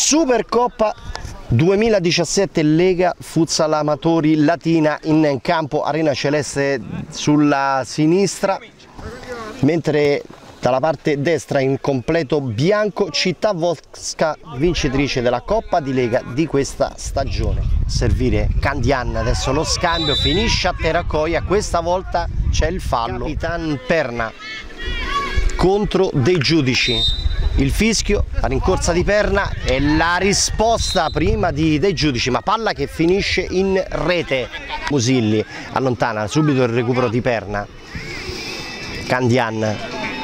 Supercoppa 2017 Lega Futsal Amatori Latina, in campo Arena Celeste sulla sinistra, mentre dalla parte destra in completo bianco Città Volsca, vincitrice della Coppa di Lega di questa stagione. Servire Candian, adesso lo scambio finisce a Terracoia, questa volta c'è il fallo. Capitan Perna contro dei giudici. Il fischio, la rincorsa di Perna e la risposta prima dei giudici, ma palla che finisce in rete. Musilli allontana subito il recupero di Perna. Candian,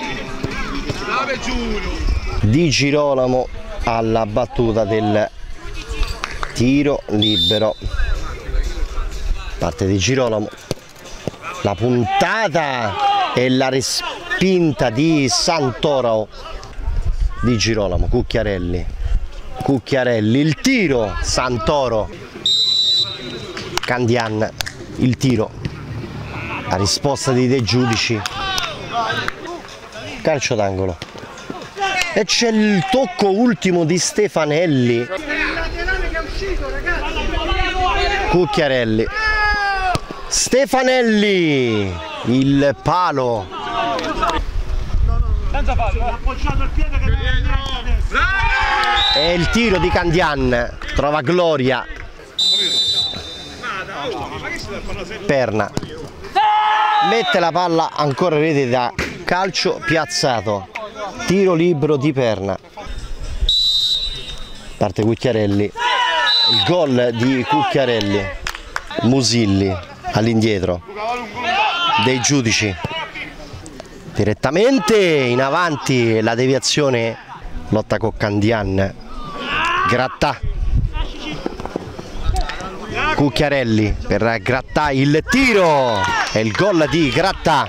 Di Girolamo alla battuta del tiro libero. Parte Di Girolamo, la puntata e la respinta di Santoro. Di Girolamo, Cucchiarelli, il tiro, Santoro, Candian, il tiro, la risposta dei giudici, calcio d'angolo e c'è il tocco ultimo di Stefanelli. Cucchiarelli, Stefanelli, il palo. E il tiro di Candian trova Gloria. Perna mette la palla ancora in rete da calcio piazzato. Tiro libero di Perna. Parte Cucchiarelli. Il gol di Cucchiarelli. Musilli all'indietro dei giudici. Direttamente in avanti la deviazione, lotta con Candian, Grattà, Cucchiarelli per Grattà, il tiro e il gol di Grattà.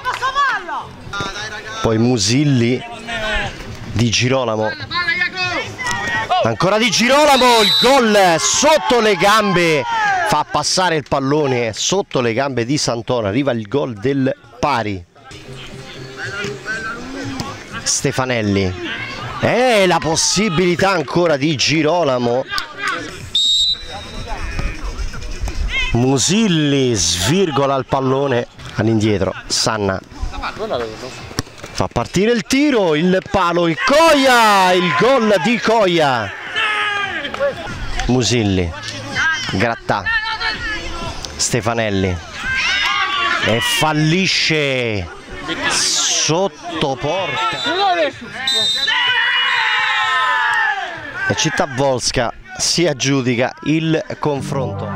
Poi Musilli, Di Girolamo, ancora Di Girolamo, il gol sotto le gambe, fa passare il pallone sotto le gambe di Santoro, arriva il gol del pari. Stefanelli, la possibilità ancora di Girolamo. Musilli svirgola il pallone all'indietro. Sanna fa partire il tiro, il palo, il Coia, il gol di Coia. Musilli, Grattà, Stefanelli e fallisce sotto porta. E Città Volsca si aggiudica il confronto.